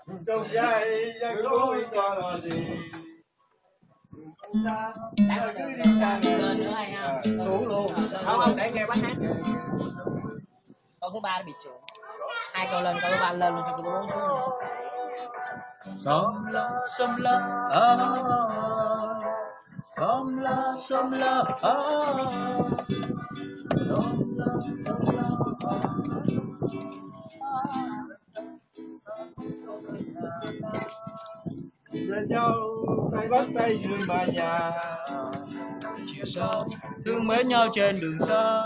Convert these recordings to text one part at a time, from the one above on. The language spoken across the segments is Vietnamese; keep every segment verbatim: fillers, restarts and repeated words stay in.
Trong gai giang dối cho là gì. Đã cứ đi sang lên nữa hay ha. Xuống luôn. Không không để nghe bác hát. Câu thứ ba nó bị sượng. Hai câu lên, câu thứ ba lên luôn, xong câu thứ bốn xuống rồi. Xóm la xóm la à, xóm la xóm la à, xóm la xóm la Bên nhau tay bắt tay dưới mái nhà, chiều sau thương mến nhau trên đường xa.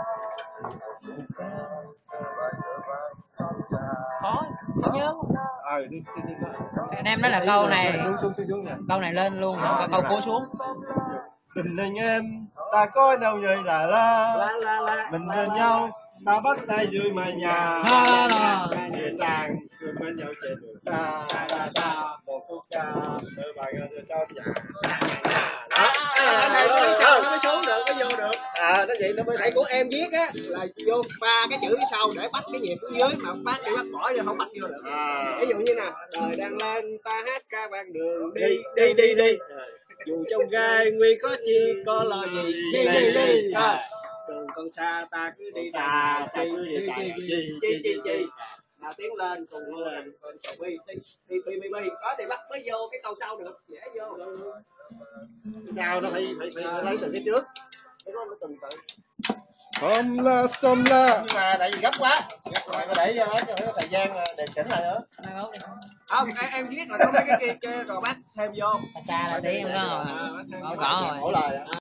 Khó, khó nhớ. ờ đi đi đi Anh em nói là câu này, xuống xuống xuống xuống nè. câu này lên luôn, câu, câu cuối xuống. Tình anh em ta có nhau người là la La la la. mình bên nhau ta bắt tay dưới mái nhà, La la. về sang thương mến nhau trên đường xa. Xa xa. Một khúc ca đôi bài cho cho nhà. À, anh này cái sau nó mới xuống được, mới vô được. À nó vậy nó mới Thầy của em viết á là vô ba cái chữ phía sau để bắt cái nhịp xuống dưới, mà bác chỉ bắt bỏ vô không bắt vô được. à. Ví dụ như nè, đời đang lên ta hát ca ban đường đi đi đi đi. Dù trong gai nguy có chi có lo gì đi đi đi. À, đường còn xa ta cứ đi đà chi chi chi chi chi chi. Nào tiến lên cùng lên con chào bi đi đi bi bi bi. Đó thì bắt mới vô cái câu sau được, dễ vô. Sao nó phải phải phải lấy từ cái trước. Cái đó nó từng tự. Xóm la xóm la. Nhưng mà tại vì gấp quá. Gấp quá có để cho nó có thời gian điều chỉnh lại nữa. Không, em, em viết là có mấy cái kia, kia rồi bác thêm vô. Xa là tí em đó rồi. À, bác thêm Có vô. rõ rồi. Mỗi lời.